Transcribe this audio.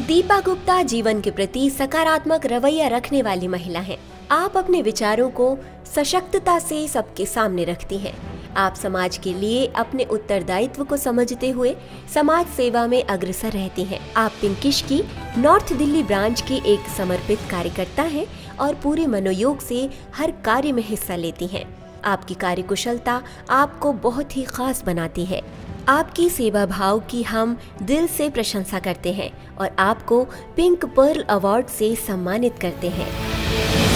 दीपा गुप्ता जीवन के प्रति सकारात्मक रवैया रखने वाली महिला हैं। आप अपने विचारों को सशक्तता से सबके सामने रखती हैं। आप समाज के लिए अपने उत्तरदायित्व को समझते हुए समाज सेवा में अग्रसर रहती हैं। आप पिंकिश की नॉर्थ दिल्ली ब्रांच की एक समर्पित कार्यकर्ता हैं और पूरे मनोयोग से हर कार्य में हिस्सा लेती हैं। आपकी कार्यकुशलता आपको बहुत ही खास बनाती है। आपकी सेवा भाव की हम दिल से प्रशंसा करते हैं और आपको पिंक पर्ल अवार्ड से सम्मानित करते हैं।